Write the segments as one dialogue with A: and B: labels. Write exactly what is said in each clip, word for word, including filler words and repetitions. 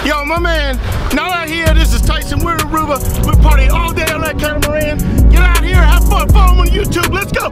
A: Yo, my man, now out here, this is Tyson. We're in Aruba. We're partying all day on that catamaran. Get out here, have fun, follow them on YouTube. Let's go.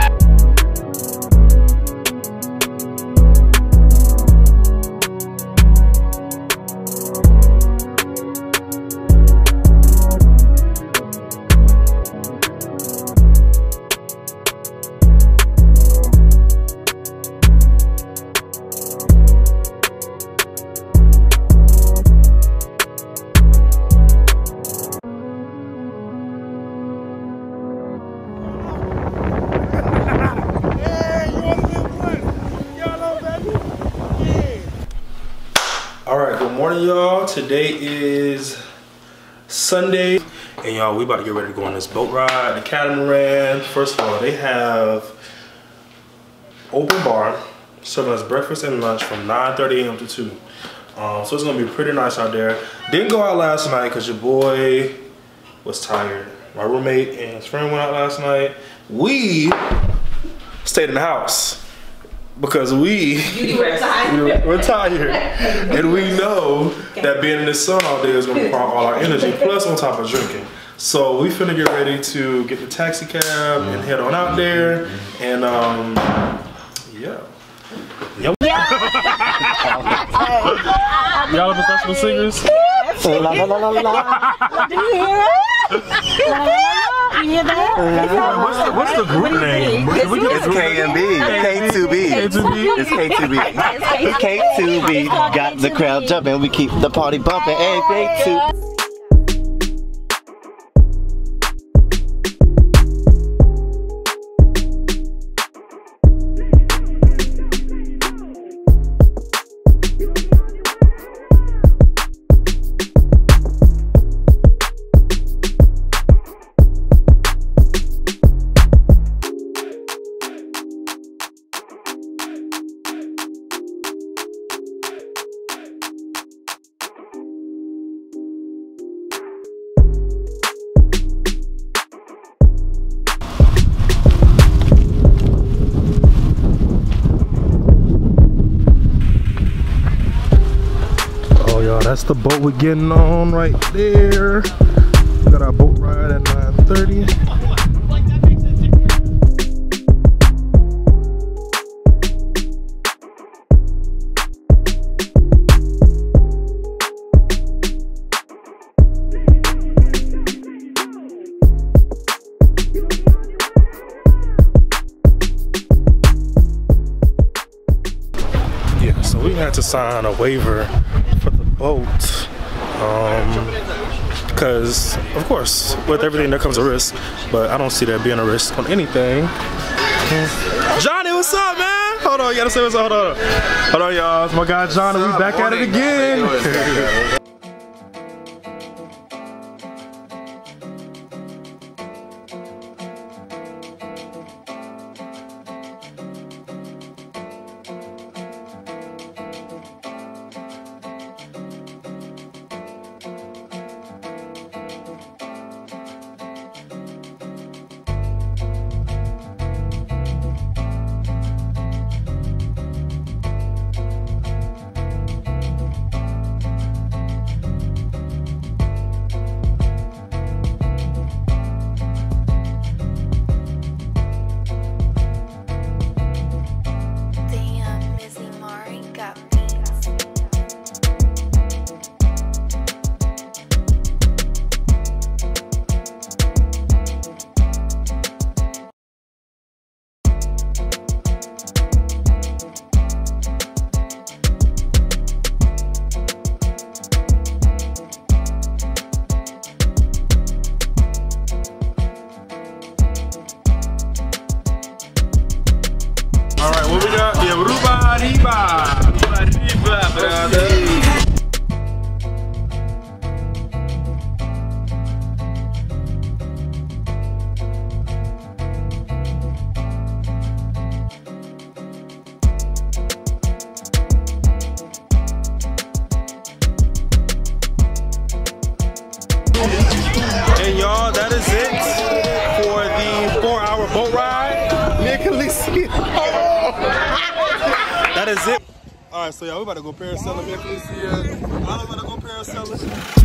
B: Alright, good morning y'all. Today is Sunday and y'all, we about to get ready to go on this boat ride, the catamaran. First of all, they have open bar serving us breakfast and lunch from nine thirty a m to two. Um, so it's gonna be pretty nice out there. Didn't go out last night because your boy was tired. My roommate and his friend went out last night. We stayed in the house. Because we,
C: we're tired.
B: we're tired, and we know that being in the sun all day is going to require all our energy, plus on top of drinking. So we finna get ready to get the taxi cab and head on out there, and um, yeah. Yep. Y'all are professional singers?
C: La, la, la, la, la. Do you hear it? La, la, la, la. You hear that?
B: What's the, what's the group name?
D: It's, it's K M B. K two B. It's K two B. It's K two B. Got the crowd jumping. We keep the party bumping. Hey, K two.
B: That's the boat we're getting on right there. We got our boat ride at nine thirty. Yeah, so we had to sign a waiver for the boat, um, because of course with everything there comes a risk, but I don't see there being a risk on anything. Johnny, what's up, man? Hold on, you gotta say what's up. Hold on, hold on, y'all. It's my guy Johnny. We back at it again. Alright, what we got? Yeah, Aruba Arriba. Arriba, brother. And y'all, that is it for the four hour boat ride. Khaleesi. That is it. Alright, so y'all, we about to go parasailing. Me and Khaleesi. I'm about to go parasailing. world sellers.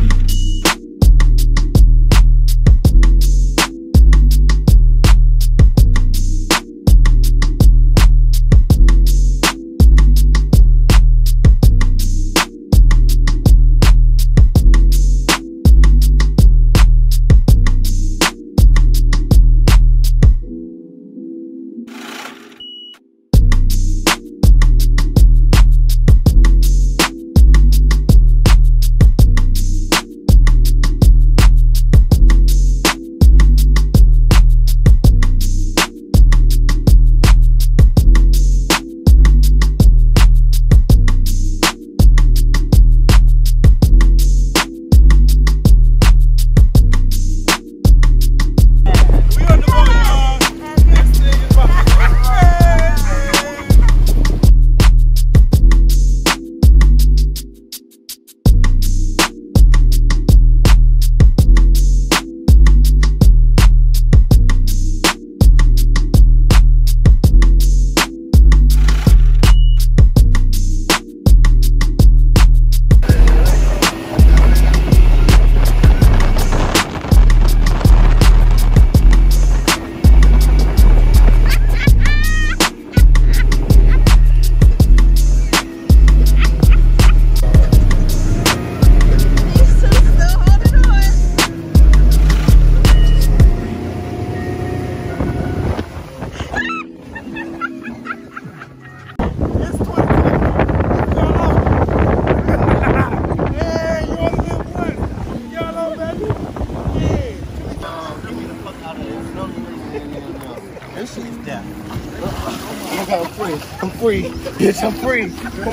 A: I'm free. Bitch, I'm free.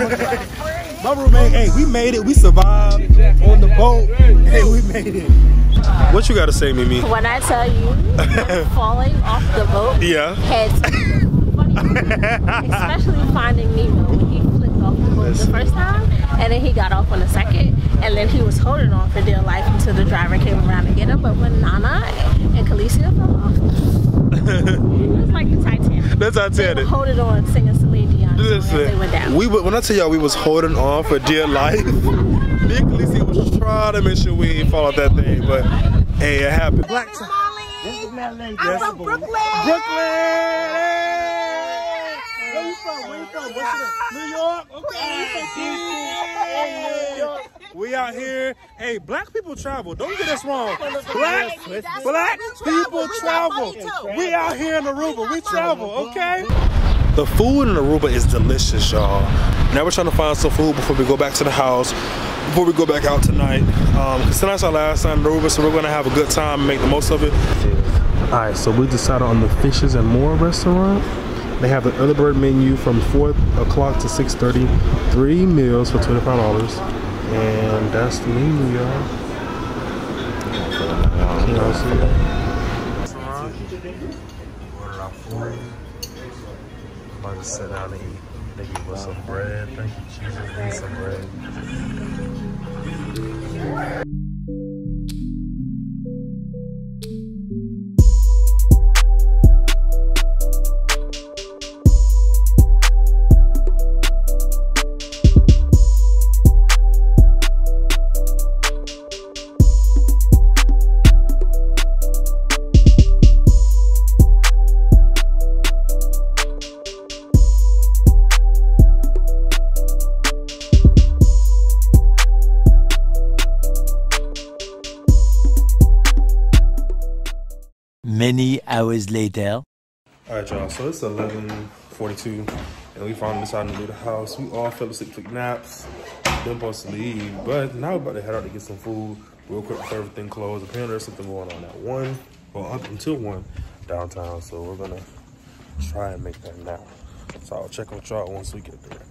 A: My roommate, hey, we made it. We survived on the boat. Hey, we made it.
B: What you gotta say, Mimi?
C: When I tell you, falling off the boat
B: Yeah.
C: had some funny, especially finding Nemo when he flipped off the boat the first time, and then he got off on the second, and then he was holding on for dear life until the driver came around to get him. But when Nana and Khaleesi fell off, it was like the Titanic.
B: That's
C: They were
B: Titanic.
C: holding on, singing Celine Dion as they went
B: Listen,
C: down.
B: we when I tell y'all we was holding on for dear life, me and Khaleesi was trying to make sure we didn't fall off that thing, but hey, it happened.
A: Black
C: Molly.
A: I'm from Brooklyn. Brooklyn. Where you from? Where you from? What's your New York? Okay. We out here. Hey, black people travel. Don't get us wrong. Black, black people travel. We out here in Aruba. We travel, okay?
B: The food in Aruba is delicious, y'all. Now we're trying to find some food before we go back to the house, before we go back out tonight. Um, cause tonight's our last time in Aruba, so we're gonna have a good time and make the most of it. All right, so we decided on the Fishes and More restaurant. They have the early bird menu from four o'clock to six thirty, three meals for twenty-five dollars. And that's the menu, y'all. Y'all see that? Ordered our food. I'm about to sit down and eat. They give us some bread. Thank you, Jesus. Need some bread.
E: Many hours later.
B: Alright, y'all, so it's eleven forty-two and we finally decided to leave the house. We all fell asleep, took naps, then supposed to leave, but now we're about to head out to get some food real quick before everything closed. Apparently there's something going on at one, well up until one downtown, so we're gonna try and make that now. So I'll check on y'all once we get there.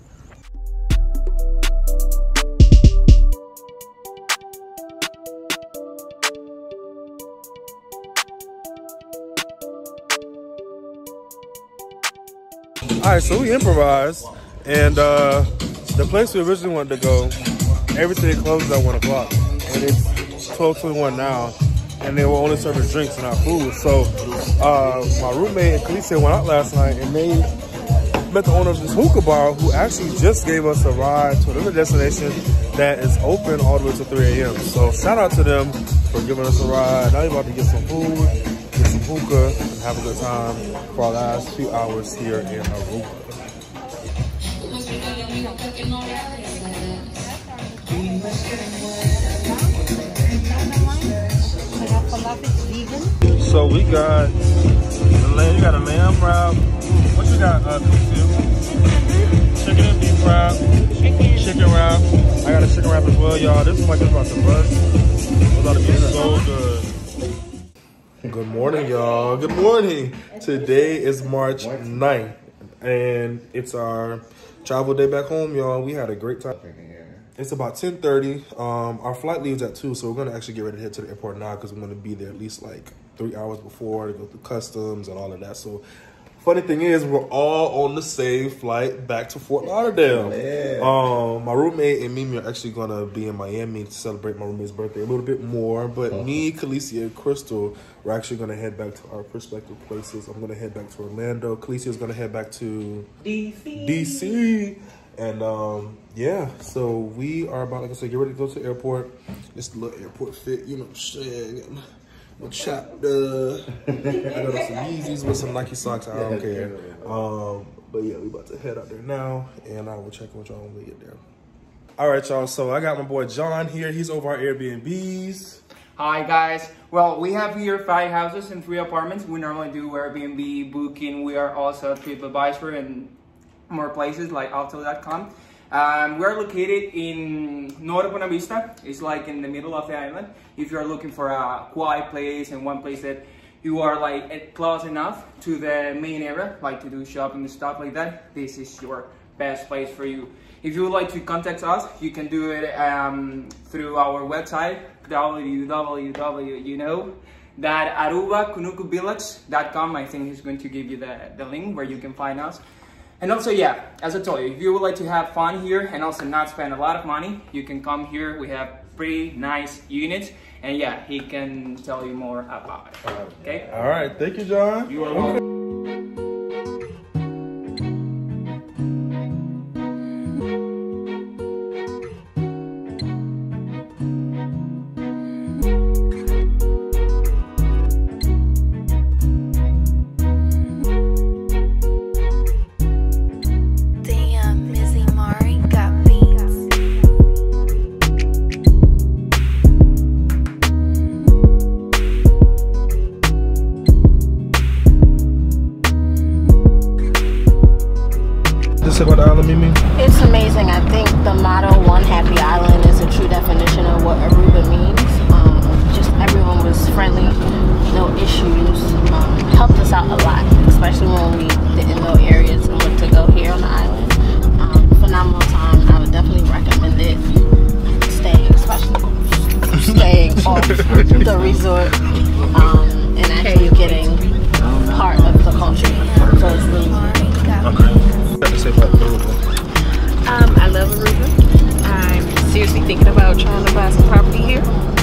B: All right, so we improvised, and uh, the place we originally wanted to go, everything closes at one o'clock, and it's twelve twenty-one now, and they were only serving drinks and not food. So uh, my roommate and Khaleesi went out last night, and they met the owner of this hookah bar, who actually just gave us a ride to another destination
A: that is open all the way to three A M So shout out to them for giving us a ride. Now we're about to get some food, get some hookah, and have a good time for our last few hours here in Aruba. So we got the lamb, you got a lamb wrap. What you got, uh, chicken and beef wrap, chicken, chicken wrap. I got a chicken wrap as well, y'all. This is like it's about to bust. It's about to be so good. Good morning, y'all. Good morning. Today is March ninth, and it's our travel day back home, y'all. We had a great time. It's about ten thirty. Um, our flight leaves at two, so we're gonna actually get ready to head to the airport now because we're gonna be there at least like three hours before to go through customs and all of that. So, funny thing is, we're all on the same flight back to Fort Lauderdale. Yeah. Um, my roommate and Mimi are actually gonna be in Miami to celebrate my roommate's birthday a little bit more. But uh-huh. me, Khaleesi, and Crystal, we're actually gonna head back to our respective places. I'm gonna head back to Orlando. Khaleesi is gonna head back to D C. D C. And um, yeah, so we are about, like I said, get ready to go to the airport. It's the little airport fit, you know what I'm saying? My chopped uh, I got some Yeezys with some Nike socks. I don't care. Um, but yeah, we about to head out there now, and I will check with y'all when we get there. All right, y'all. So I got my boy John here. He's over our Airbnbs.
F: Hi guys. Well, we have here five houses and three apartments. We normally do Airbnb booking. We are also TripAdvisor and more places like Alto dot com. Um, we're located in Nuevo Buena Vista. It's like in the middle of the island. If you're looking for a quiet place and one place that you are like close enough to the main area, like to do shopping and stuff like that, this is your best place for you. If you would like to contact us, you can do it um, through our website, w w w you know that aruba kunuku village dot com. I think he's going to give you the, the link where you can find us. And also, yeah, as I told you, if you would like to have fun here and also not spend a lot of money, you can come here. We have pretty nice units, and yeah, he can tell you more about it. Okay?
A: All right, thank you, John.
F: You are welcome.
A: About the island, Mimi?
C: It's amazing. I think the motto "One Happy Island" is a true definition of what Aruba means. Um, just everyone was friendly, no issues. Um, helped us out a lot, especially when we didn't know areas and what to go here on the island. Um, phenomenal time. I would definitely recommend it. Staying, especially staying off the resort um, and actually getting part of the culture. So it's really
A: okay.
G: Um, I love Aruba. I'm seriously thinking about trying to buy some property here.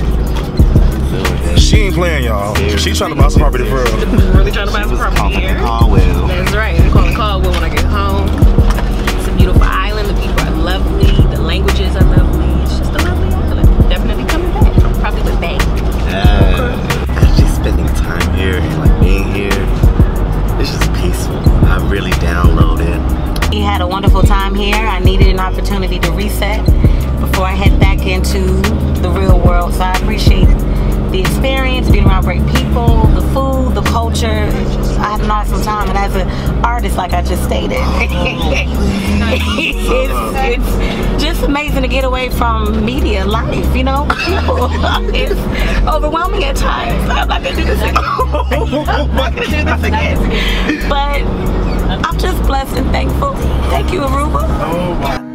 A: She ain't playing, y'all. She's trying to buy some property for real.
G: Really trying to buy some property here.
D: Caldwell.
G: That's right. I'm calling Caldwell when I get home. It's a beautiful island. The people are lovely. The languages are lovely. It's just a lovely island. Definitely coming back. Probably with Bay.
D: Uh, actually spending time here and like being here, it's just peaceful. I really downloaded.
H: We had a wonderful time here. I needed an opportunity to reset before I head back into the real world. So I appreciate the experience, being around great people, the food, the culture. I had an awesome time, and as an artist, like I just stated, it's, it's just amazing to get away from media life, you know, people. It's overwhelming at times. I'm not gonna do this again. I'm not gonna do this again. But I'm just blessed and thankful. Thank you, Aruba.
A: Oh my.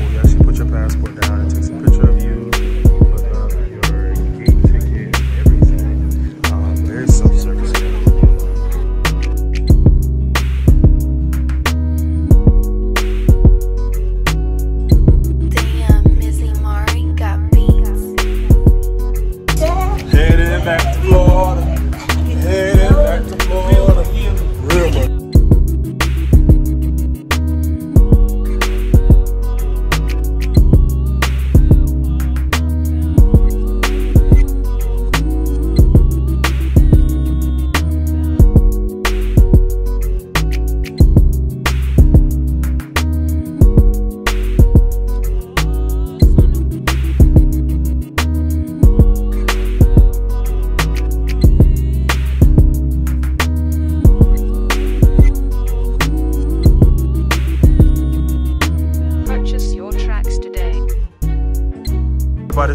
A: Passport down and takes a picture of you, put uh, your gate ticket, everything.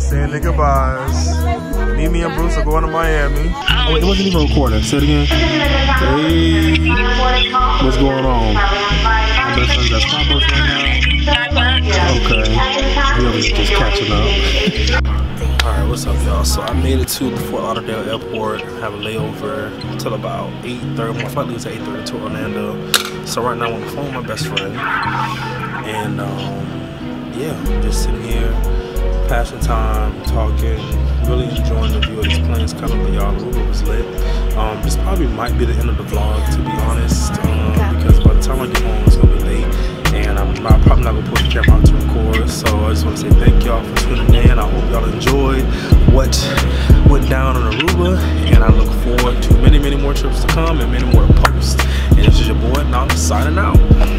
A: saying their goodbyes. Mimi and Bruce are going to Miami. Oh, it wasn't even recording. Say it again. Hey, what's going on? My best friend, that's my best friend now. Okay, we just catching up. All right, what's up, y'all? So I made it to Fort Lauderdale Airport. Have a layover till about eight thirty. My flight leaves at eight thirty to Orlando. So right now I'm on the phone with my best friend, and um, yeah, just sitting here, passing time, talking, really enjoying the view of these planes coming. But y'all, the Uber was lit. Um, this probably might be the end of the vlog, to be honest, um, because by the time I get home, it's gonna be late, and I'm not, probably not gonna put the camera out to record. So I just want to say thank y'all for tuning in. I hope y'all enjoyed what went down on Aruba, and I look forward to many, many more trips to come and many more to post. And this is your boy, now I'm signing out.